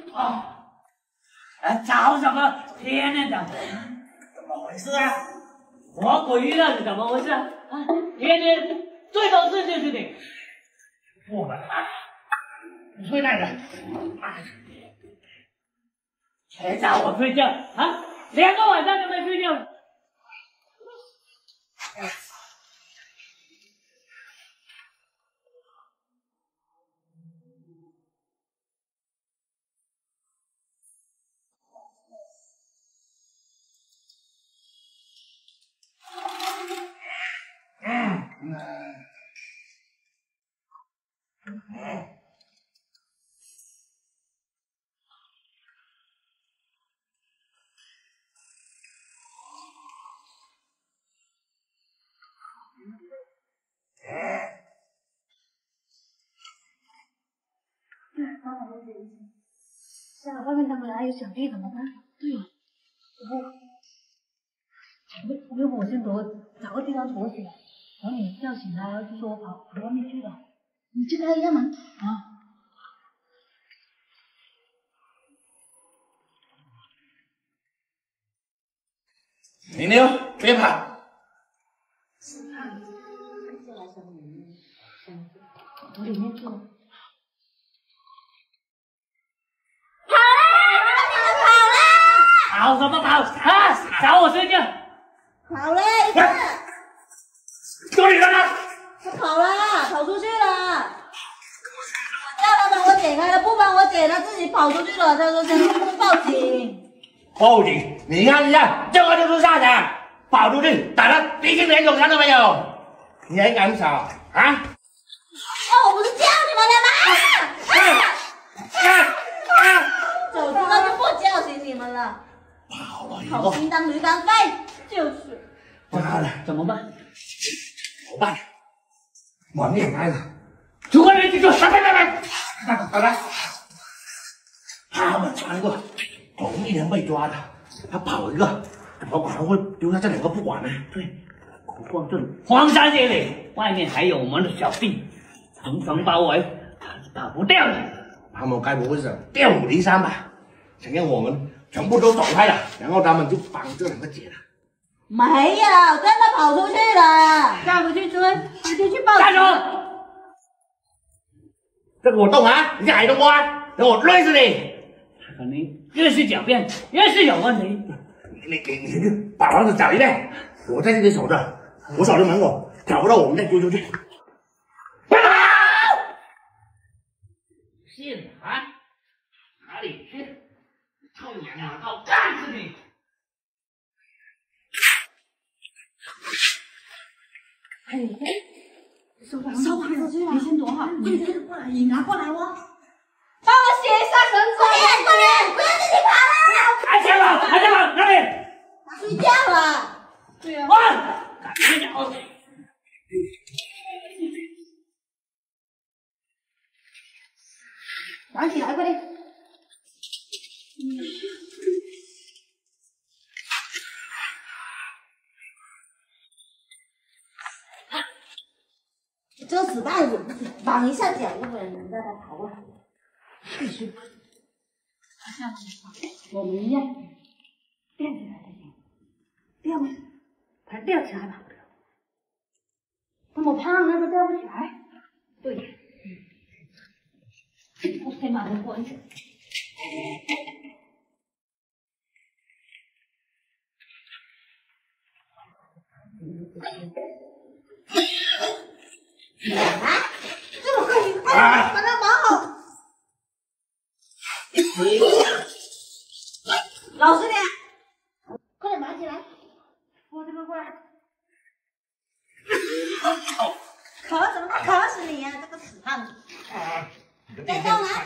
吵什么？天天吵，怎么回事啊？我鬼了，是怎么回事啊？天天最头事就是你，我们不睡袋的，谁找我睡觉啊？2个晚上都没睡觉。 下了外面他们还有小弟怎么办？对了，要不我先躲，找个地方躲起来，等你叫醒他，就说我跑外面去了。你去开一下门啊！ 你妞，别跑！ 我里面坐。 跑什么跑啊！找我睡觉！ 跑了，你看， 丢你了吗？ 他跑了，跑出去了。叫他帮我解开了，不帮我解，他自己跑出去了。他说先报警。 报警！你看一下，这个就是下场，跑出去打他鼻青脸肿，看到没有？你还敢吵啊？ 我不是叫你们了吗？早知道就不叫醒你们了。 跑了以好后， 心当驴肝肺，就是。 妈的， 怎么办？ 怎么办？门也开了， 出个人就说来， 来，他们3个同一天被抓的，他跑一个，怎么可能会丢下这2个不管呢？ 对，何况这荒山野岭，外面还有我们的小弟，层层包围，他是跑不掉的。 他们该不会是调虎离山吧？想让我们全部都走开了，然后他们就帮这2个解了。 没有，真的跑出去了。再不去追，直接去报警。 站住！ 这个我动啊！你是海东瓜，让我累死你！ 他可能越是狡辩，越是有问题。 你把房子找一遍，我在这里守着，我守着门口，找不到我们再丢出去。 信啊？哪里去？臭娘炮，干死你！ 哎，收房子去了，你先躲好，你先过来，你拿过来哦。 帮我写一下绳子。快点，不要自己跑了。 安全网，安全网哪里？ 他睡觉了。 对啊。 哇！赶紧找。 拿起来，快点。 这个纸袋子绑一下脚，要不然能让他跑了。 必须。像我们一样吊起来才行，吊吗？把它吊起来吧。那么胖，那个吊不起来。对。我先把它关上。 这么快，你快把它绑好。老实点，快点绑起来。我这个过来。渴什么？渴死你呀、这个死汉子！再动啊！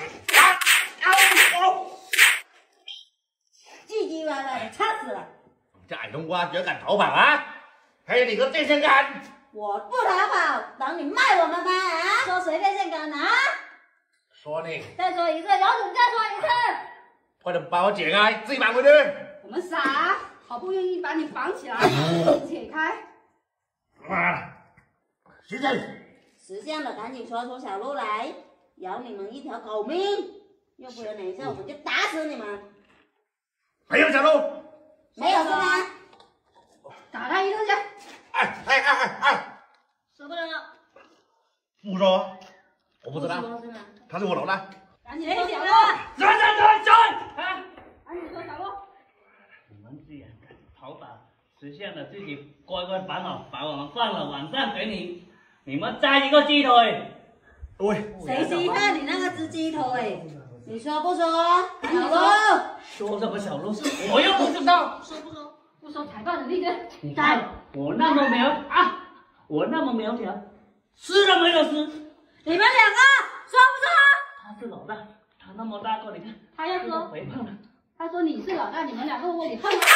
唧唧歪歪的，差死了！ 这矮冬瓜居然敢逃跑啊！还有你个电线杆！ 我不逃跑，等你卖我们吧啊！说谁电线杆啊？ 说你！ 再说一次，有种再说一次！ 快点把我解开，自己绑回去！ 我们傻，好不容易把你绑起来，解开。 妈的！实在识相的赶紧说出小路来，饶你们一条狗命！ 要不然等一下我就打死你们。 还有小路， 没有是吗？ 打他一顿去。 哎， 舍不得了。 不说，我不知道， 说是吗？ 他是我老大。 赶紧说小路。 转！啊！ 赶紧说小路。 你们既然敢逃跑，实现了自己乖乖绑好，把我们放了，晚上给你们摘一个鸡腿。 对， 谁稀罕你那个只鸡腿？你说不说？小路。 说什么小路是我又不知道。 说不说？不说裁判的例子。 你看我那么苗条，吃都没有吃。 你们两个说不说？ 他是老大，他那么大个，你看他要说， 肥胖了。 他说你是老大，你们两个窝里横。 我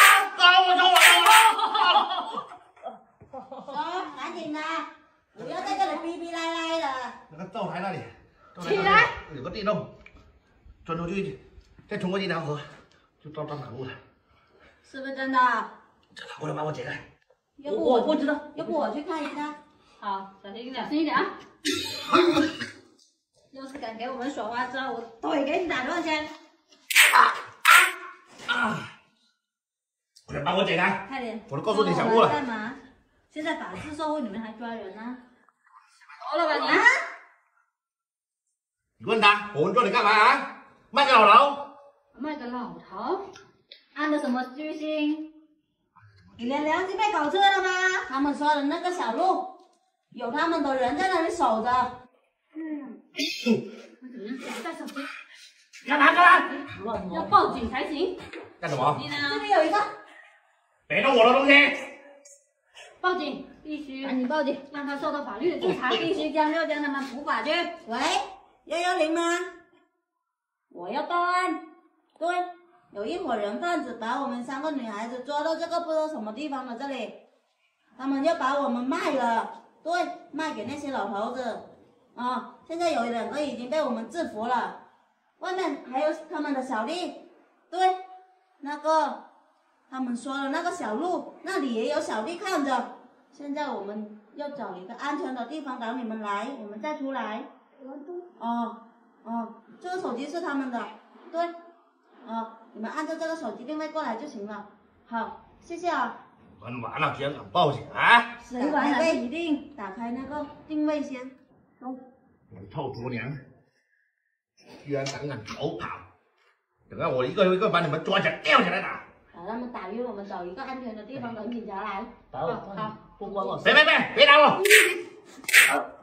说，赶紧的，不要在这里逼逼赖赖的。 那个灶台那里， 起来， 有个地洞，钻出去，再冲过一条河，就到马路了。 是不是真的？ 真的，过来把我解开。 要不我不知道， 要不我去看一看。 好，小心一点，小心一点啊！ 要是敢给我们耍花招，我腿给你打断先。 快点把我解开！ 快点！ 我都告诉你小路了。 干嘛？现在法治社会，你们还抓人呢？ 好了吧你？ 你问他，我们抓你干嘛啊？卖个老头？ 卖个老头，安的什么居心？ 你连良心被搞错了吗？他们说的那个小路，有他们的人在那里守着。 带手机， 干嘛？ 要报警才行。 干什么？ 你呢？ 这边有一个， 别动我的东西！ 报警，必须赶紧报警， 让他受到法律的制裁。 必须将他们伏法去。喂，110吗？我要报案。对，有一伙人贩子把我们3个女孩子抓到这个不知道什么地方的这里，他们要把我们卖了。对，卖给那些老头子。现在有2个已经被我们制服了，外面还有他们的小弟。对，那个他们说的那个小路，那里也有小弟看着。现在我们要找一个安全的地方等你们来，我们再出来。这个手机是他们的，对，你们按照这个手机定位过来就行了。好，谢谢啊。 玩完了居然敢报警啊！ 谁玩了一定打开那个定位先。 你臭猪娘，居然敢逃跑！等下我一个一个把你们抓起来吊起来打！ 把他们打晕，我们找一个安全的地方等警察来。 打我，不关我事。 别打我！